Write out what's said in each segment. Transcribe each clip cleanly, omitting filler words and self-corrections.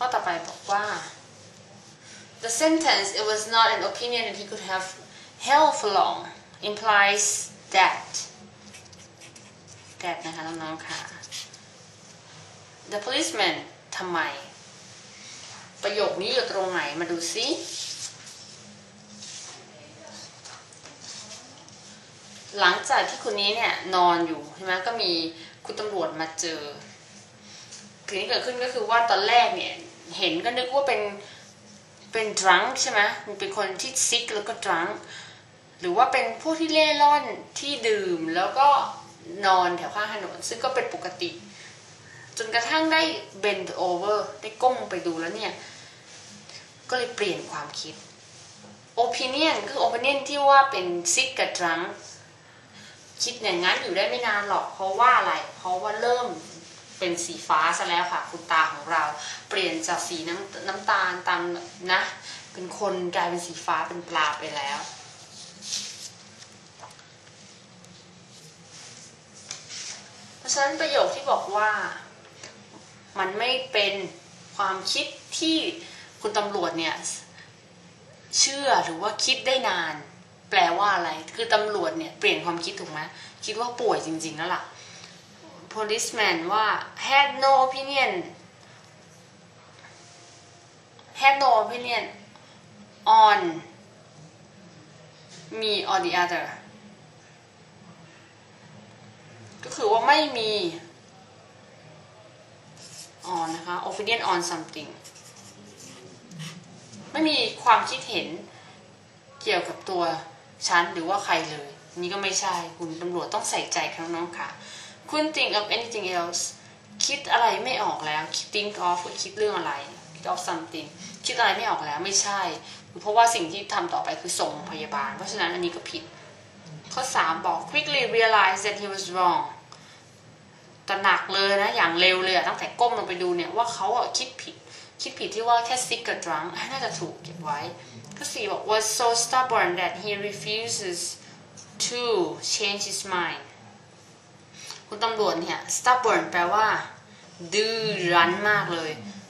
ข้อต่อไปบอกว่า the sentence it was not an opinion that he could have held for long implies that นะคะน้องๆค่ะ the policeman ทำไมประโยคนี้อยู่ตรงไหนมาดูซิหลังจากที่คนนี้เนี่ยนอนอยู่ใช่ไหมก็มีคุณตำรวจมาเจอสิ่งที่เกิดขึ้นก็คือว่าตอนแรกเนี่ยเห็นก็นึกว่าเป็น drunk ใช่ไหมมันเป็นคนที่ sick แล้วก็ drunk หรือว่าเป็นพวกที่เล่ร่อนที่ดื่มแล้วก็นอนแถวข้างถนนซึ่งก็เป็นปกติจนกระทั่งได้ bend over ได้ก้มไปดูแล้วเนี่ยก็เลยเปลี่ยนความคิด opinion คือ opinion ที่ว่าเป็น sick กับ drunk คิดอย่างนั้นอยู่ได้ไม่นานหรอกเพราะว่าอะไรเพราะว่าเริ่มเป็นสีฟ้าซะแล้วค่ะคุณตาของเราเปลี่ยนจากสีน้ำตาลตามนะเป็นคนกลายเป็นสีฟ้าเป็นปลาไปแล้วเพราะฉะนั้นประโยคที่บอกว่ามันไม่เป็นความคิดที่คุณตำรวจเนี่ยเชื่อหรือว่าคิดได้นานแปลว่าอะไรคือตำรวจเนี่ยเปลี่ยนความคิดถูกไหมคิดว่าป่วยจริงๆแล้วล่ะ policeman ว่า had no opinion on me or the other ก็คือว่าไม่มี on นะคะ opinion on something ไม่มีความคิดเห็นเกี่ยวกับตัวฉันหรือว่าใครเลยนี่ก็ไม่ใช่คุณตำรวจต้องใส่ใจครับน้องค่ะคุณ think of anything else คิดอะไรไม่ออกแล้ว think of คิดเรื่องอะไร think of something คิดอะไรไม่ออกแล้วไม่ใช่เพราะว่าสิ่งที่ทำต่อไปคือส่งพยาบาลเพราะฉะนั้นอันนี้ก็ผิดข้อ 3 บอก quickly realize that he was wrong ตระหนักเลยนะอย่างเร็วเลยตั้งแต่ก้มลงไปดูเนี่ยว่าเขาคิดผิดที่ว่าแค่ sick กับ drunk น่าจะถูกเก็บไว้ข้อ 4 บอก was so stubborn that he refuses to change his mind คุณตำรวจเนี่ย stubborn แปลว่าดื้อรั้นมากเลย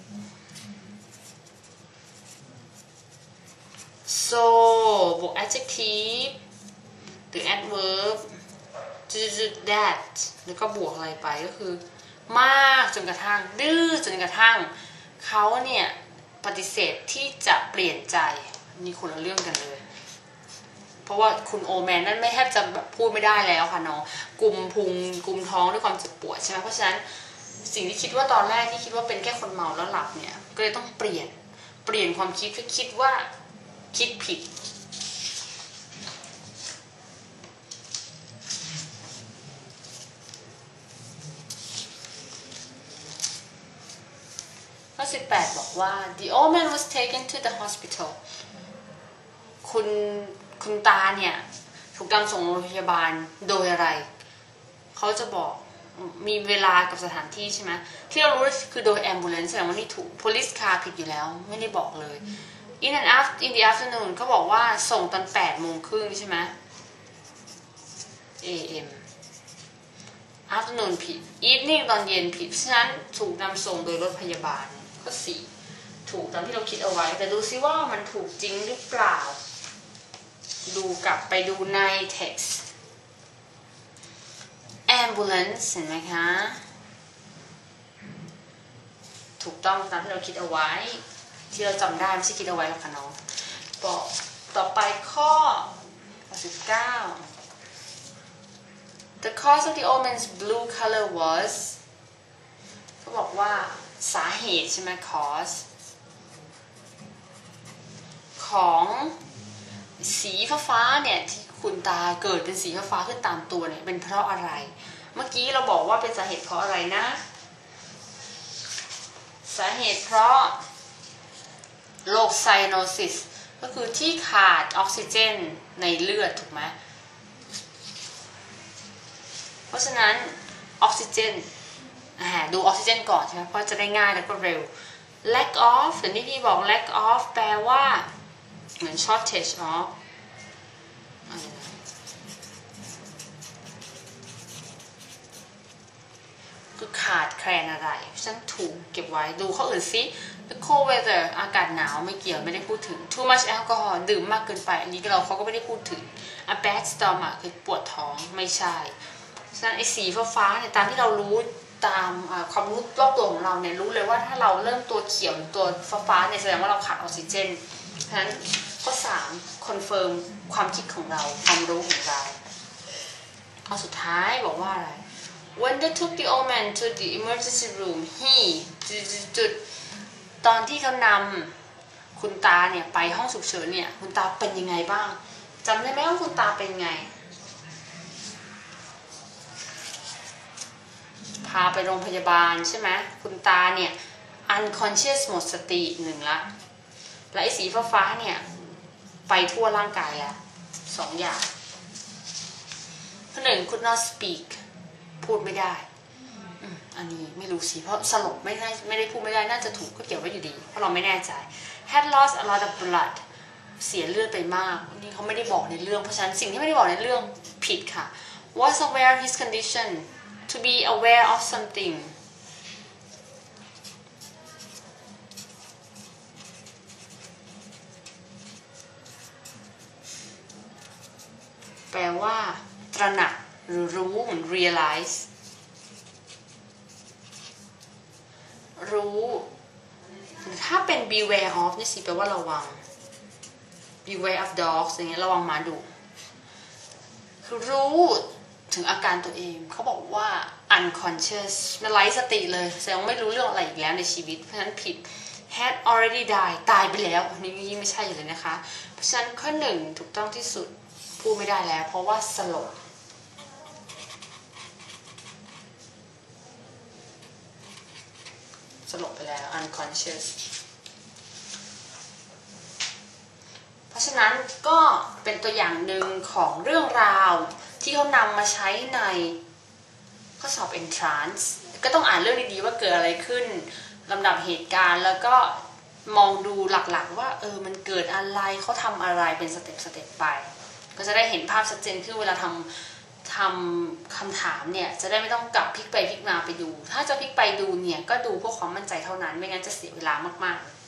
so บวก adjective หรือ adverb that แล้วก็บวกอะไรไปก็คือมากจนกระทั่งดื้อจนกระทั่งเขาเนี่ยปฏิเสธที่จะเปลี่ยนใจนี่คนละเรื่องกันเลยเพราะว่าคุณโอแมนนั่นไม่แทบจะแบบพูดไม่ได้แล้วค่ะน้องกุมพุงกุมท้องด้วยความเจ็บปวดใช่ไหมเพราะฉะนั้นสิ่งที่คิดว่าตอนแรกที่คิดว่าเป็นแค่คนเมาแล้วหลับเนี่ยก็เลยต้องเปลี่ยนความคิดคือคิดว่าคิดผิดข้อ 18 บอกว่า the old man was taken to the hospital คุณตาเนี่ยถูกนำส่งโรงพยาบาลโดยอะไรเขาจะบอกมีเวลากับสถานที่ใช่ไหมที่เรารู้คือโดย ambulance แสดงว่านี่ถูก police car ผิดอยู่แล้วไม่ได้บอกเลย in the afternoon เขาบอกว่าส่งตอน 8:30 ใช่ไหม AM afternoon ผิด evening ตอนเย็นผิดฉะนั้นถูกนำส่งโดยรถพยาบาลข้อ 4ถูกตามที่เราคิดเอาไว้แต่ดูซิว่ามันถูกจริงหรือเปล่าดูกลับไปดูใน text ambulance เห็นไหมคะถูกต้องตามที่เราคิดเอาไว้ที่เราจำได้ไม่ใช่คิดเอาไว้หรอกค่ะน้องบอกต่อไปข้อ 19 the cause of the old man's blue color was เขาบอกว่าสาเหตุใช่ไหม cause ของสีฟ้าเนี่ยที่คุณตาเกิดเป็นสีฟ้าขึ้นตามตัวเนี่ยเป็นเพราะอะไรเมื่อกี้เราบอกว่าเป็นสาเหตุเพราะอะไรนะสาเหตุเพราะโรคไซโนซิสก็คือที่ขาดออกซิเจนในเลือดถูกไหมเพราะฉะนั้นออกซิเจนดูออกซิเจนก่อนใช่ไหมเพราะจะได้ง่ายแล้วก็เร็ว lack of เดี๋ยวนี้พี่บอก lack of แปลว่าเหมือน shortage of ขคือขาดแคลนอะไรฉันถูกเก็บไว้ดูข้ออื่นซิ the cold weather อากาศหนาวไม่เกี่ยวไม่ได้พูดถึง too much alcohol ดื่มมากเกินไปอันนี้เขาก็ไม่ได้พูดถึง a bad stomach คือปวดท้องไม่ใช่ฉะนั้นไอ้สีฟ้าเนี่ยตามที่เรารู้ตามความรู้รอบตัวของเราเนี่ยรู้เลยว่าถ้าเราเริ่มตัวเขียวหรือตัวฟ้าเนี่ยแสดงว่าเราขาดออกซิเจนฉะนั้นข้อ3 confirm ความคิดของเราความรู้ของเราข้อสุดท้ายบอกว่าอะไร When they took the old man to the emergency room he จุดตอนที่เขานำคุณตาเนี่ยไปห้องฉุกเฉินเนี่ยคุณตาเป็นยังไงบ้างจำได้ไหมว่าคุณตาเป็นไงพาไปโรงพยาบาลใช่ไหมคุณตาเนี่ย unconscious หมดสติ1ละและไอ้สีฟ้าเนี่ยไปทั่วร่างกายแล้ว2อย่างข้อ1 could not speak พูดไม่ได้อันนี้ไม่รู้สิเพราะสลบไม่ได้พูดไม่ได้น่าจะถูกก็เกี่ยวไว้อยู่ดีเพราะเราไม่แน่ใจ had lost a lot of blood เสียเลือดไปมากนี่เขาไม่ได้บอกในเรื่องเพราะฉะนั้นสิ่งที่ไม่ได้บอกในเรื่องผิดค่ะ was aware of his condition to be aware of something แปลว่าตระหนักหรือรู้เหมือน realize รู้ถ้าเป็น beware of นี่สิแปลว่าระวัง beware of dogs อย่างเงี้ยระวังหมาดุคือรู้ถึงอาการตัวเองเขาบอกว่า unconscious ไม่ไร้สติเลยแสดงว่าไม่รู้เรื่องอะไรอีกแล้วในชีวิตเพราะฉะนั้นผิด had already died ตายไปแล้วนี่ยิ่งไม่ใช่เลยนะคะเพราะฉะนั้นข้อ1ถูกต้องที่สุดพูดไม่ได้แล้วเพราะว่าสลบไปแล้ว unconscious เพราะฉะนั้นก็เป็นตัวอย่างหนึ่งของเรื่องราวที่เขานำมาใช้ในข้อสอบ entrance ก็ต้องอ่านเรื่องดีๆว่าเกิดอะไรขึ้นลำดับเหตุการณ์แล้วก็มองดูหลักๆว่ามันเกิดอะไรเขาทำอะไรเป็นสเต็ปไปก็จะได้เห็นภาพชัดเจนขึ้นเวลาทำคำถามเนี่ยจะได้ไม่ต้องกลับพลิกไปพลิกมาไปดูถ้าจะพลิกไปดูเนี่ยก็ดูเพื่อความมั่นใจเท่านั้นไม่งั้นจะเสียเวลามากๆ